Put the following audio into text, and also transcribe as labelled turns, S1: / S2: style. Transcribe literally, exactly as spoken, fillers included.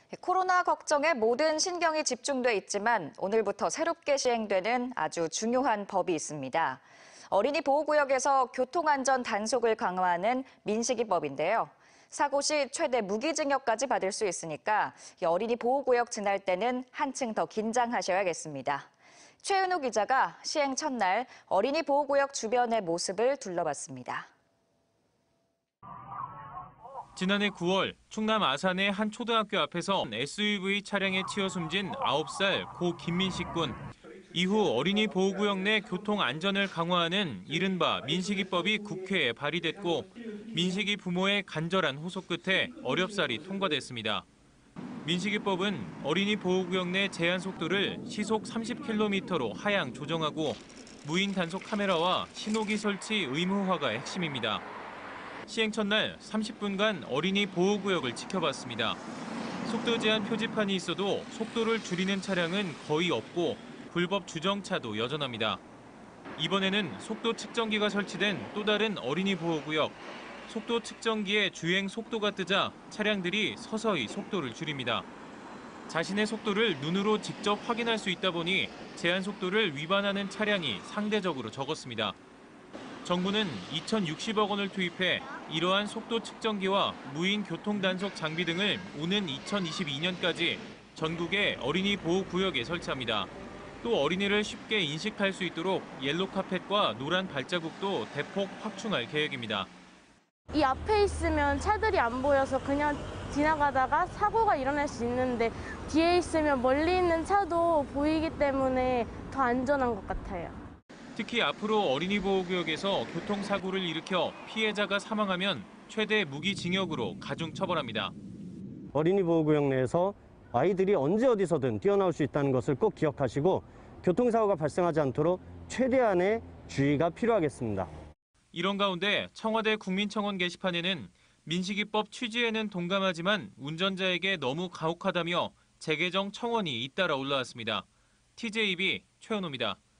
S1: 코로나 걱정에 모든 신경이 집중돼 있지만 오늘부터 새롭게 시행되는 아주 중요한 법이 있습니다. 어린이 보호구역에서 교통안전 단속을 강화하는 민식이법인데요. 사고 시 최대 무기징역까지 받을 수 있으니까 어린이 보호구역 지날 때는 한층 더 긴장하셔야겠습니다. 최은우 기자가 시행 첫날 어린이 보호구역 주변의 모습을 둘러봤습니다.
S2: 지난해 구월 충남 아산의 한 초등학교 앞에서 에스유브이 차량에 치여 숨진 아홉 살 고 김민식 군. 이후 어린이 보호구역 내 교통 안전을 강화하는 이른바 민식이법이 국회에 발의됐고 민식이 부모의 간절한 호소 끝에 어렵사리 통과됐습니다. 민식이법은 어린이 보호구역 내 제한 속도를 시속 삼십 킬로미터로 하향 조정하고 무인 단속 카메라와 신호기 설치 의무화가 핵심입니다. 시행 첫날 삼십 분간 어린이 보호구역을 지켜봤습니다. 속도 제한 표지판이 있어도 속도를 줄이는 차량은 거의 없고 불법 주정차도 여전합니다. 이번에는 속도 측정기가 설치된 또 다른 어린이 보호구역. 속도 측정기에 주행 속도가 뜨자 차량들이 서서히 속도를 줄입니다. 자신의 속도를 눈으로 직접 확인할 수 있다 보니 제한 속도를 위반하는 차량이 상대적으로 적었습니다. 정부는 이천육십억 원을 투입해 이러한 속도 측정기와 무인 교통 단속 장비 등을 오는 이천이십이 년까지 전국의 어린이 보호구역에 설치합니다. 또 어린이를 쉽게 인식할 수 있도록 옐로 카펫과 노란 발자국도 대폭 확충할 계획입니다.
S3: 이 앞에 있으면 차들이 안 보여서 그냥 지나가다가 사고가 일어날 수 있는데 뒤에 있으면 멀리 있는 차도 보이기 때문에 더 안전한 것 같아요.
S2: 특히 앞으로 어린이 보호구역에서 교통사고를 일으켜 피해자가 사망하면 최대 무기징역으로 가중 처벌합니다.
S4: 어린이 보호구역 내에서 아이들이 언제 어디서든 뛰어나올 수 있다는 것을 꼭 기억하시고 교통사고가 발생하지 않도록 최대한의 주의가 필요하겠습니다.
S2: 이런 가운데 청와대 국민청원 게시판에는 민식이법 취지에는 동감하지만 운전자에게 너무 가혹하다며 재개정 청원이 잇따라 올라왔습니다. 티제이비 최은호입니다.